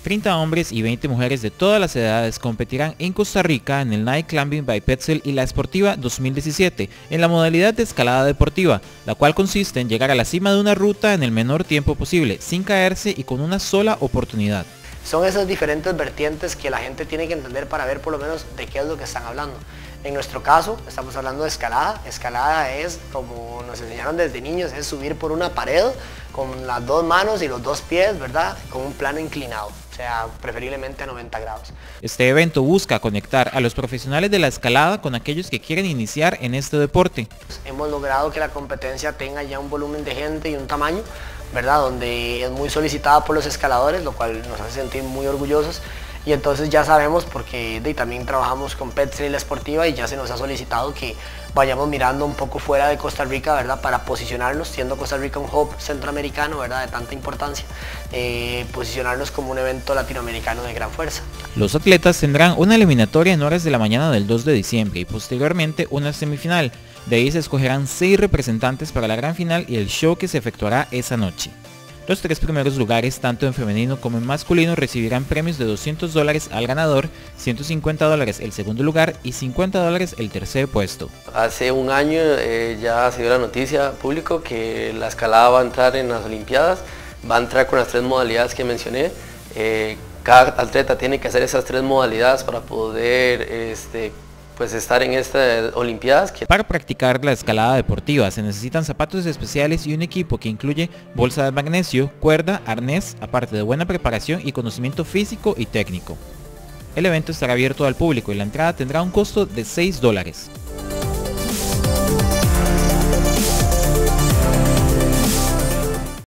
30 hombres y 20 mujeres de todas las edades competirán en Costa Rica en el Night Climbing by Petzl y la Esportiva 2017 en la modalidad de escalada deportiva, la cual consiste en llegar a la cima de una ruta en el menor tiempo posible, sin caerse y con una sola oportunidad. Son esas diferentes vertientes que la gente tiene que entender para ver por lo menos de qué es lo que están hablando. En nuestro caso, estamos hablando de escalada. Escalada es, como nos enseñaron desde niños, es subir por una pared con las dos manos y los dos pies, ¿verdad? Con un plano inclinado, o sea, preferiblemente a 90 grados. Este evento busca conectar a los profesionales de la escalada con aquellos que quieren iniciar en este deporte. Hemos logrado que la competencia tenga ya un volumen de gente y un tamaño, ¿verdad? Donde es muy solicitada por los escaladores, lo cual nos hace sentir muy orgullosos. Y entonces ya sabemos, porque también trabajamos con Petzl y la Esportiva, y ya se nos ha solicitado que vayamos mirando un poco fuera de Costa Rica, ¿verdad? Para posicionarnos, siendo Costa Rica un hub centroamericano, ¿verdad? De tanta importancia, posicionarnos como un evento latinoamericano de gran fuerza. Los atletas tendrán una eliminatoria en horas de la mañana del 2 de diciembre y posteriormente una semifinal. De ahí se escogerán 6 representantes para la gran final y el show que se efectuará esa noche. Los 3 primeros lugares, tanto en femenino como en masculino, recibirán premios de $200 al ganador, $150 el segundo lugar y $50 el tercer puesto. Hace un año ya se dio la noticia público que la escalada va a entrar en las Olimpiadas, va a entrar con las 3 modalidades que mencioné. Cada atleta tiene que hacer esas 3 modalidades para poder pues estar en estas Olimpiadas. Para practicar la escalada deportiva se necesitan zapatos especiales y un equipo que incluye bolsa de magnesio, cuerda, arnés, aparte de buena preparación y conocimiento físico y técnico. El evento estará abierto al público y la entrada tendrá un costo de $6.